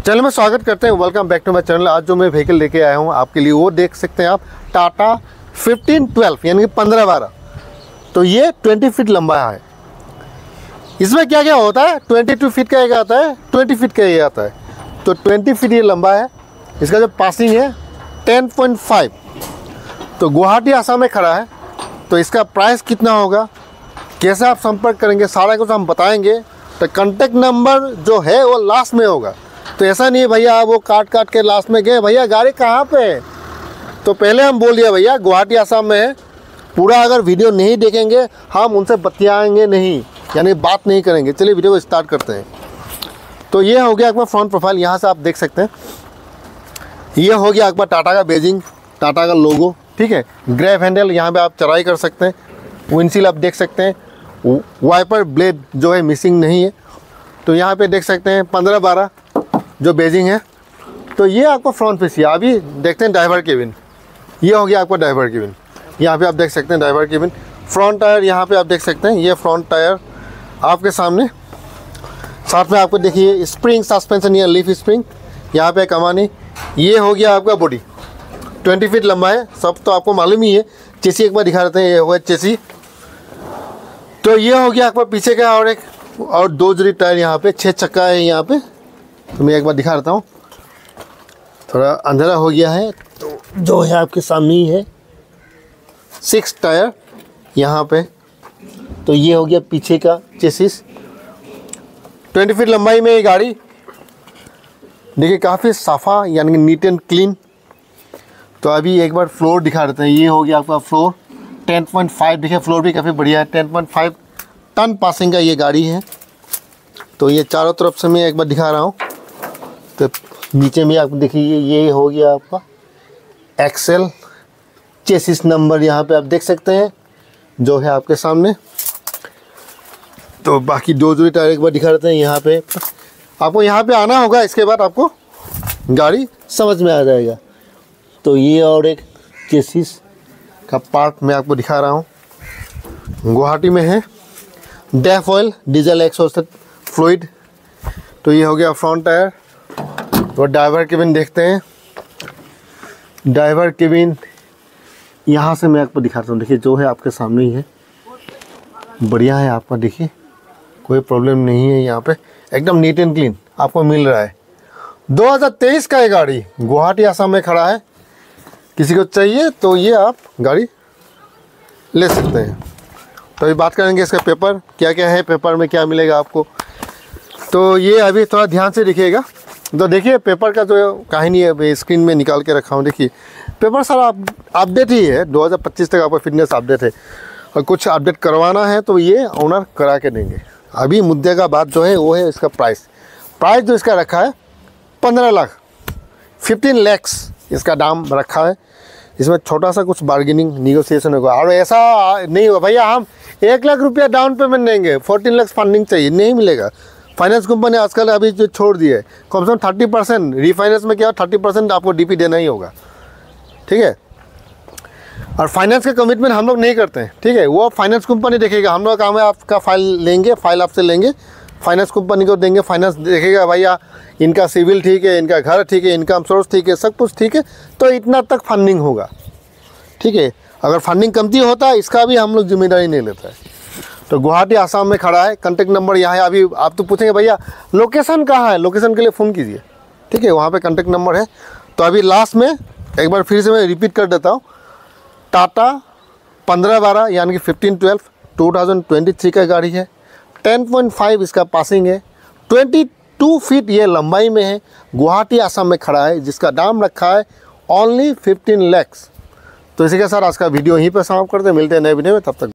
Channel में स्वागत करते हैं। Welcome back to my channel. आज जो मैं व्हीकल लेके आया हूँ आपके लिए वो देख सकते हैं आप, टाटा 1512 यानी कि 1512। तो ये 20 फीट लंबा है। इसमें क्या क्या होता है, 22 फीट का एक आता है, 20 फीट का एक आता है। तो 20 फीट ये लंबा है। इसका जो पासिंग है 10.5। तो गुवाहाटी आसाम में खड़ा है। तो इसका प्राइस कितना होगा, कैसे आप संपर्क करेंगे, सारा कुछ हम बताएंगे। तो कॉन्टेक्ट नंबर जो है वो लास्ट में होगा। तो ऐसा नहीं है भैया आप वो काट के लास्ट में गए, भैया गाड़ी कहाँ पे है। तो पहले हम बोल दिया भैया गुवाहाटी आसाम में है। पूरा अगर वीडियो नहीं देखेंगे हम उनसे बतियाएंगे नहीं, यानी बात नहीं करेंगे। चलिए वीडियो को स्टार्ट करते हैं। तो ये हो गया आपका फ्रंट प्रोफाइल, यहाँ से आप देख सकते हैं। ये हो गया आपका टाटा का बेजिंग, टाटा का लोगो, ठीक है। ग्रैब हैंडल, यहाँ पे आप चढ़ाई कर सकते हैं। विंडशील्ड आप देख सकते हैं। वाइपर ब्लेड जो है मिसिंग नहीं है। तो यहाँ पे देख सकते हैं 1512 जो बेजिंग है। तो ये आपको फ्रंट फेस है। अभी देखते हैं ड्राइवर केबिन। ये हो गया आपका ड्राइवर केबिन। यहाँ पे आप देख सकते हैं ड्राइवर केबिन। फ्रंट टायर यहाँ पे आप देख सकते हैं, ये फ्रंट टायर आपके सामने। साथ में आपको देखिए स्प्रिंग सस्पेंशन या लीफ स्प्रिंग यहाँ पे कमानी। ये हो गया आपका बॉडी 20 फीट लंबा है, सब तो आपको मालूम ही है। चेसी एक बार दिखा देते हैं, ये होगा चेसी। तो ये हो गया आपका पीछे का और दो जोड़ी टायर यहाँ पे, 6 चक्का है यहाँ पे। तो मैं एक बार दिखा देता हूँ, थोड़ा अंधेरा हो गया है। तो जो है आपके सामने ही है 6 टायर यहाँ पे। तो ये हो गया पीछे का चेसिस। 20 फीट लंबाई में ये गाड़ी देखिए, काफ़ी साफ़ा यानी कि नीट एंड क्लीन। तो अभी एक बार फ्लोर दिखा देते हैं। ये हो गया आपका फ्लोर 10.5। देखिए फ्लोर भी काफ़ी बढ़िया है। 10.5 टन पासिंग का ये गाड़ी है। तो ये चारों तरफ से मैं एक बार दिखा रहा हूँ। तो नीचे में आप देखिए ये हो गया आपका एक्सेल चेसिस नंबर, यहाँ पे आप देख सकते हैं जो है आपके सामने। तो बाकी दो जोड़ी टायर एक बार दिखा देते हैं। यहाँ पे आपको यहाँ पे आना होगा, इसके बाद आपको गाड़ी समझ में आ जाएगा। तो ये और एक चेसिस का पार्ट मैं आपको दिखा रहा हूँ, गुवाहाटी में है। DEF oil, diesel exhaust fluid. तो ये हो गया फ्रंट टायर। तो ड्राइवर केबिन देखते हैं। ड्राइवर केबिन यहाँ से मैं आपको दिखाता हूँ। देखिए जो है आपके सामने ही है, बढ़िया है आपका। देखिए कोई प्रॉब्लम नहीं है, यहाँ पे एकदम नीट एंड क्लीन आपको मिल रहा है। 2023 का ये गाड़ी गुवाहाटी आसाम में खड़ा है। किसी को चाहिए तो ये आप गाड़ी ले सकते हैं। तो अभी बात करेंगे इसका पेपर क्या क्या है, पेपर में क्या मिलेगा आपको। तो ये अभी थोड़ा ध्यान से देखिएगा। तो देखिए पेपर का जो कहानी है स्क्रीन में निकाल के रखा हूँ। देखिए पेपर सारा अपडेट ही है। 2025 तक आपका फिटनेस अपडेट है, और कुछ अपडेट करवाना है तो ये ओनर करा के देंगे। अभी मुद्दे का बात जो है वो है इसका प्राइस जो इसका रखा है 15 लाख 15 lakhs इसका दाम रखा है। इसमें छोटा सा कुछ बार्गेनिंग नेगोशिएशन होगा। और ऐसा नहीं होगा भैया हम 1 लाख रुपया डाउन पेमेंट देंगे, 14 लाख फंडिंग चाहिए, नहीं मिलेगा। फाइनेंस कंपनी आजकल अभी जो छोड़ दी है, कम से कम 30%। रीफाइनेंस में क्या 30% आपको डीपी देना ही होगा, ठीक है। और फाइनेंस का कमिटमेंट हम लोग नहीं करते हैं, ठीक है। वो फाइनेंस कंपनी देखेगा। हम लोग काम है आपका फाइल लेंगे, फाइल आपसे लेंगे, फाइनेंस कंपनी को देंगे। फाइनेंस देखेगा भैया इनका सिविल ठीक है, इनका घर ठीक है, इनकम सोर्स ठीक है, सब कुछ ठीक है, तो इतना तक फंडिंग होगा, ठीक है। अगर फंडिंग कमती होता है इसका भी हम लोग जिम्मेदारी नहीं लेता है। तो गुवाहाटी आसाम में खड़ा है। कॉन्टेक्ट नंबर यहाँ है। अभी आप तो पूछेंगे भैया लोकेशन कहाँ है, लोकेशन के लिए फ़ोन कीजिए, ठीक है। वहाँ पे कॉन्टेक्ट नंबर है। तो अभी लास्ट में एक बार फिर से मैं रिपीट कर देता हूँ। टाटा 1512 यानी कि 1512 2023 का गाड़ी है। 10.5 इसका पासिंग है। 22 फीट ये लंबाई में है। गुवाहाटी आसाम में खड़ा है, जिसका दाम रखा है ओनली 15 lakhs। तो इसी के साथ आज का वीडियो यहीं पर समाप्त करते हैं। मिलते हैं नए वीडियो में, तब तक